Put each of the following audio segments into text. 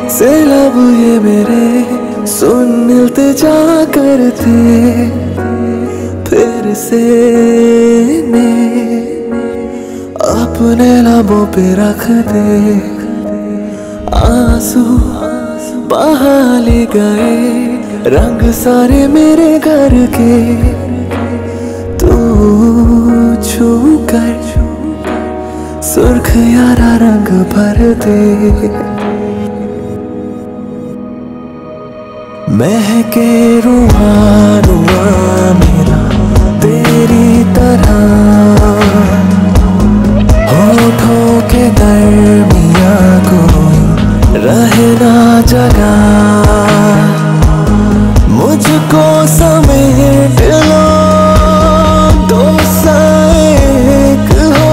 से लब ये मेरे सुन इल्तिजा करते फिर से ने अपने लबों पे रख दे। आंसू बहा ले गए रंग सारे मेरे घर के, तू छू कर सुर्ख यारा रंग भर दे। महके रुआ रुआ मेरा तेरी तरह, होठों के दरमियां कोई रहे ना जगह। मुझको समेट लो दो सा एक हो,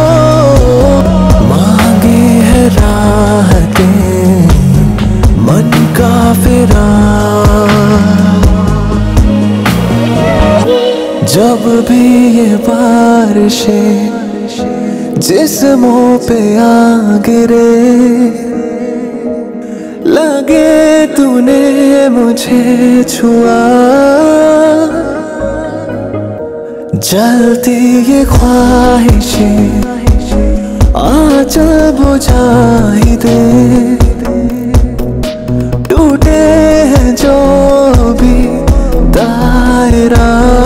मांगे है राहतें मन का फिरा। जब भी ये बारिशें जिस्मों पे आ गिरे, लगे तूने मुझे छुआ। जलती ये ख्वाहिशें आंचल बुझा ही दे, टूटे हैं जो भी दायरा।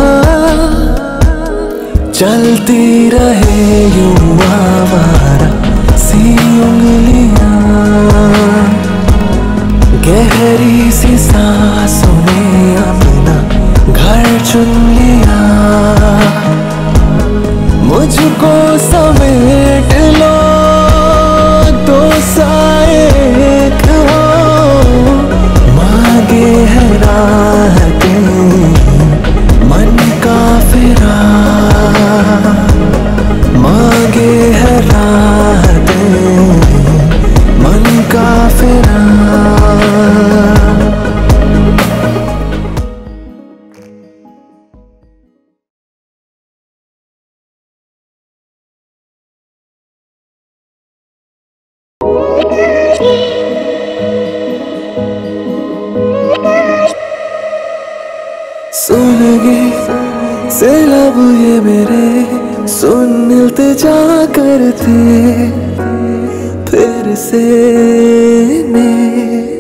चलती रहे यूं आवारा सी उंगलियां, गहरी सी सांसों ने अपना घर चुन लिया। मुझको समेट लो दो सा एक हो, मांगे है राहतें मन का फिरा। मांगे है राहतें मन का फिरा। सुनगे से लब ये मेरे सुन इल्तिजा करते फिर से ने।